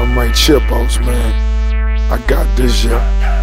I'm right Chipos, man. I got this, yeah.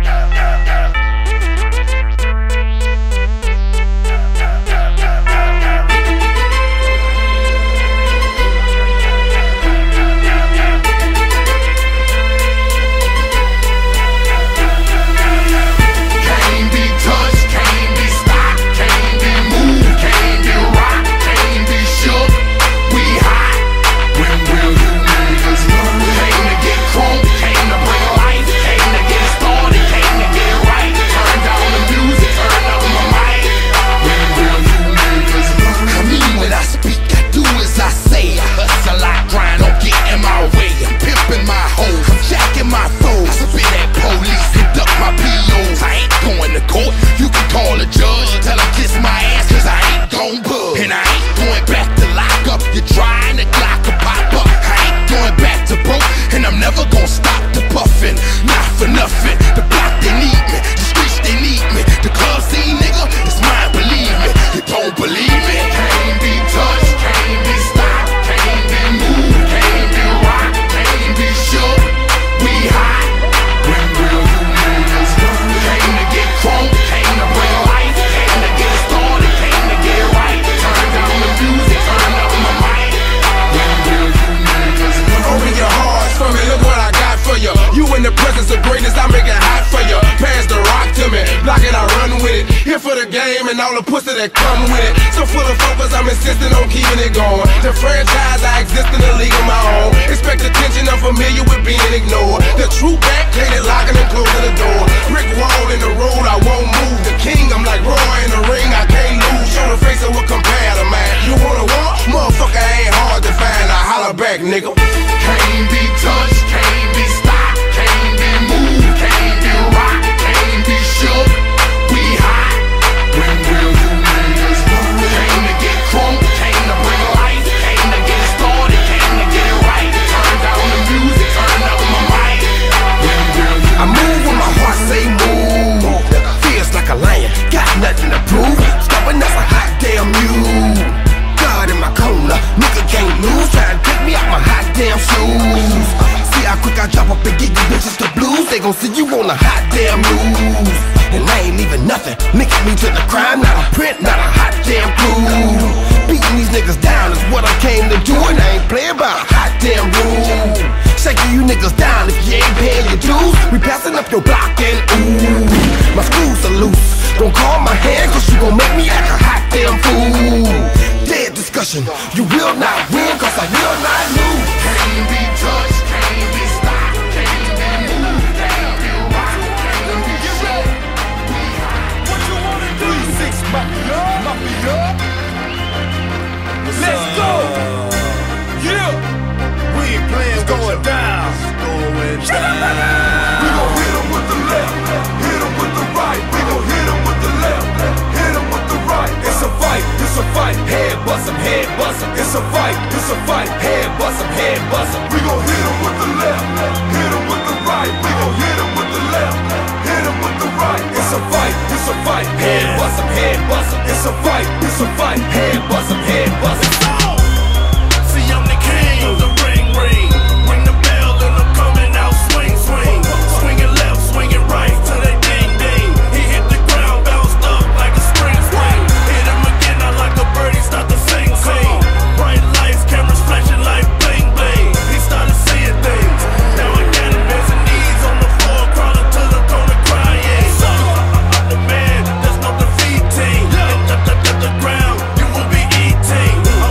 And all the pussy that come with it. So full of focus, I'm insisting on keeping it going. The franchise, I exist in a league of my own. Expect attention, I'm familiar with being ignored. The true back, clean it, locking and closing the door. Brick wall in the road, I won't move. The king, I'm like Roy in the ring, I can't lose. Show the face of what compare to man. You wanna walk? Motherfucker ain't hard to find. I holler back, nigga. Can't be touched, can't be stopped, can't be moved, can't be rocked, can't be shook. We hot. When will you niggas learn? Came to get crunk, came to bring life, came to get started, came to get it right. Turn down the music, turn up my mic. When will you I move when my heart say move. Feels like a lion, got nothing to prove. Stubborn as a hot damn mule. God in my corner, nigga can't lose. Try to take me out my hot damn shoes. See how quick I drop up and get you bitches the blues. They gon' see you on the hot damn news. And I ain't leaving nothing, linking me to the crime. Not a print, not a hot damn clue. Beating these niggas down is what I came to do. And I ain't playing by a hot damn rule. Shaking you niggas down if you ain't paying your dues. We passing up your block and ooh, my screws are loose. Don't call my hand cause you gon' make me act a hot damn fool. Dead discussion, you will not win cause I will not lose. can't be touched, can't be stopped, can't be moved, can't be rocked, can't be shook. We hot. What you wanna do? 6 Mafia, Mafia. Let's go. Yeah. We ain't playing, it's going down. It's going down. We gon' hit 'em with the left, hit 'em with the right. We gon' hit 'em with the left, hit 'em with the right. It's a fight, head bust 'em, head bust 'em. It's a fight, head bust 'em, head bust 'em. We gon' hit 'em with the left, hit 'em with the right. We gon' hit 'em with the left, hit 'em with the right. It's a fight, head bust 'em, head bust 'em. It's a fight, head bust 'em, head bust 'em. See, I'm the king of the ring, ring. Ring the bell and I'm coming out, swing, swing. Swinging left, swinging right till they ding, ding. He hit the ground, bounced up like a spring, spring. Hit him again, I like a bird, he start to sing, sing. Bright lights, cameras flashing like bling, bling. He started seeing things. Now I got him hands and knees on the floor, crawling to the corner crying. I'm the man, there's no defeating. The ground, you will be eating.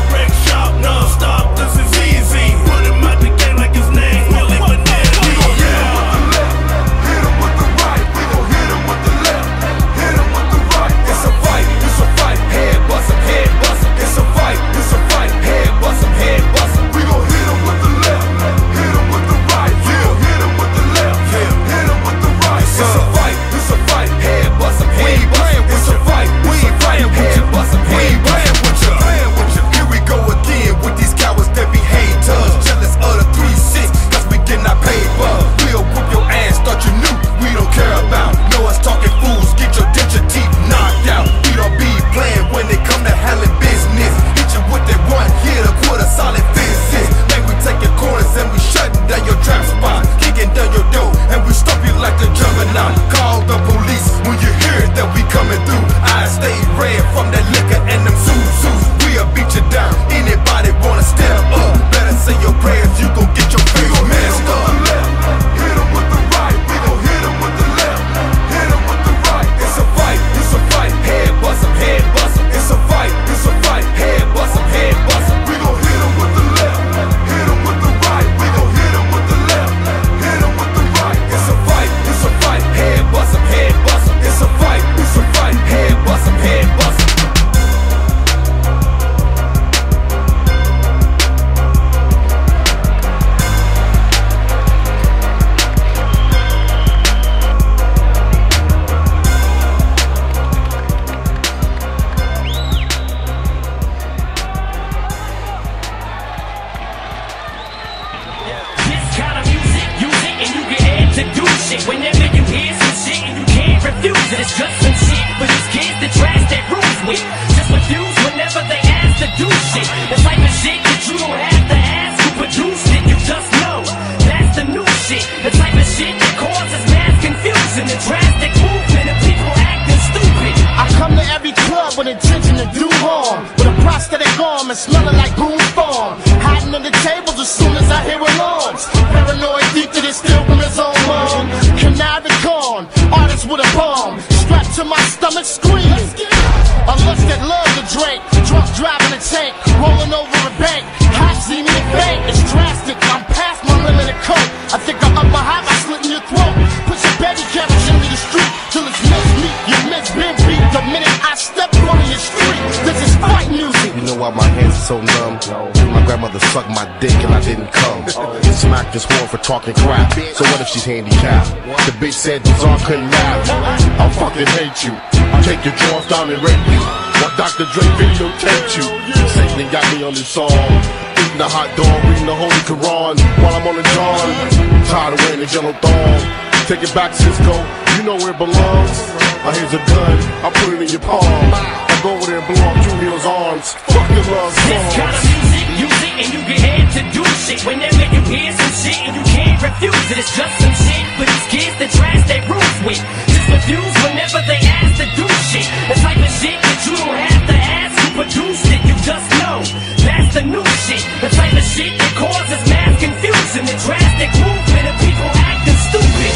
shit. Whenever you hear some shit and you can't refuse it, it's just some shit for these kids that trash that rules with. Just refuse whenever they ask to do shit. The type of shit that you don't have to ask who produced it, you just know. That's the new shit. The type of shit that causes mass confusion, the drastic movement of people acting stupid. I come to every club with intention to do harm, with a prosthetic arm and smelling like Boone's Farm. Hiding under tables as soon as I hear alarms. Paranoid deep to this still from his own mom. Conniving con, artist with a bomb, strapped to my stomach screaming. A lust that loves to drink, drunk driving a tank, rolling over a bank. Hot see me in bank, it's drastic. I'm past my limit of coke. I think I'm up my high by slitting your throat. Put your baby carriage into the street till it's mincemeat. You miss been beat the minute I step on your street. This is fight music. You know why my hands are so numb? My grandmother sucked my dick and I didn't come. Smacked this horn for talking crap. So what if she's handicapped? The bitch said Bizarre couldn't rap. I'll fucking hate you. Take your drawers down and rape you. While Dr. Dre videotaped you. Satan got me on this song. Eating a hot dog, reading the Holy Quran while I'm on the dawn. Tired of wearing the yellow thong. Take it back, Cisco. You know where it belongs. Here's a gun. I'll put it in your palm. I go over there and blow off Julia's arms. Fuck your love songs. This kind of music, use it and you get head to do shit. Whenever you hear some shit and you can't refuse it, it's just some shit for these kids that trash their rules with. Just refuse whenever they ask to do shit. The type of shit that you don't have to ask who produced it, you just know. That's the new shit. The type of shit that causes mass confusion, the drastic movement of people acting stupid.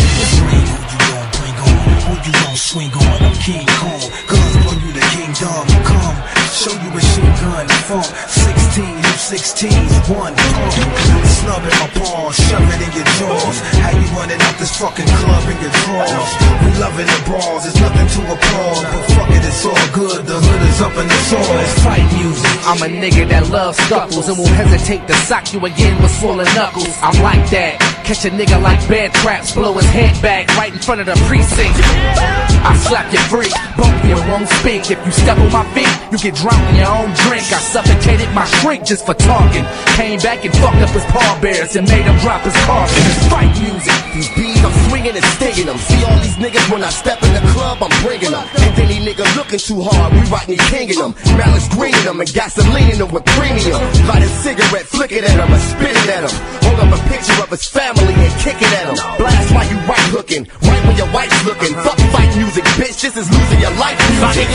Who you gon' swing on? I'm King Kong. Guns bring you the kingdom. Come, show you machine gun. Funk 16, you 16, one pump. Snub in my paws, shove it in your jaws. How you running out this fucking club in your drawers? We loving the brawls, there's nothing to applaud. But fuck it, it's all good. The hood is up in the soil. It's fight music. I'm a nigga that loves scuffles and won't hesitate to sock you again with swollen knuckles. I'm like that. Catch a nigga like Bear Traps, blow his head back right in front of the precinct. I slap you free, both you won't speak. If you step on my feet, you get drunk in your own drink. I suffocated my shrink just for talking. Came back and fucked up his pallbearers and made him drop his car. It's fight music. These beats I'm swinging and stinging them. See all these niggas when I step in the club, I'm bringing them. And any nigga looking too hard, we right me kinging them. Malice greening them and gasoline in them with premium. Light a cigarette, flick it at him and spit it at him. Hold up a picture of his family and kick it at him. Blast while you right hooking, right when your wife's looking. Fuck fight music, bitch, this is losing your life music.